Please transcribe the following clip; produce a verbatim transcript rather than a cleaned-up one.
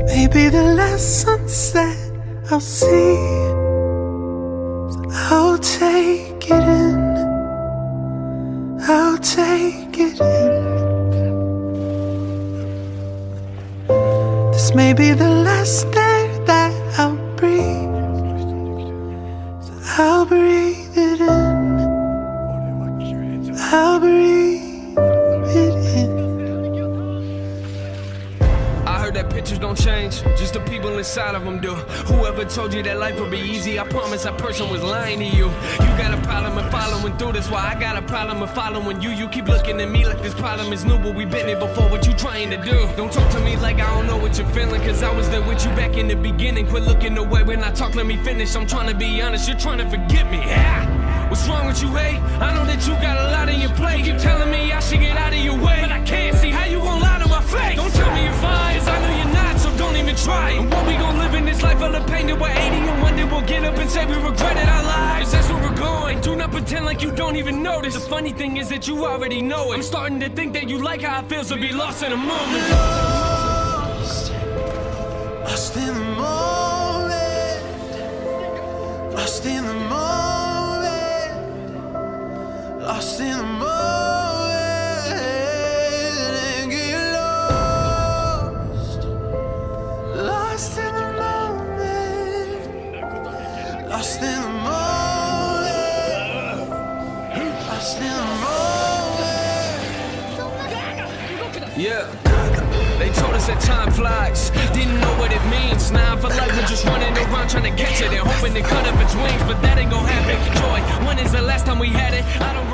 Maybe the last sunset I'll see, so I'll take it in, I'll take it in. This may be the last air that I'll breathe, so I'll breathe it in, I'll breathe it in. That pictures don't change, just the people inside of them do. Whoever told you that life would be easy, I promise that person was lying to you. You got a problem with following through, that's why I got a problem with following you. You keep looking at me like this problem is new, but we've been here before. What you trying to do? Don't talk to me like I don't know what you're feeling, cause I was there with you back in the beginning. Quit looking away when I talk, let me finish. I'm trying to be honest, you're trying to forget me. Yeah. What's wrong with you, hey? I know that you got a lot on your plate. You keep telling me I should get out of your way, but I can't see how you gon' lie to my face. Don't tell me you're fine, cause I know you're not, so don't even try. And what we gon' live in this life full of pain that we're eighty, and one day we'll get up and say we regretted our lives. That's where we're going. Do not pretend like you don't even notice. The funny thing is that you already know it. I'm starting to think that you like how it feels to be lost in a moment. Lost, lost in the moment, lost in the moment. Lost in the moment and get lost. Lost in the moment. Lost in the moment. Lost in the moment. Yeah. They told us that time flies, didn't know what it means. Now I feel like we're just running around trying to catch it and hoping to cut up its wings, but that ain't gonna happen. Joy, when is the last time we had it? I don't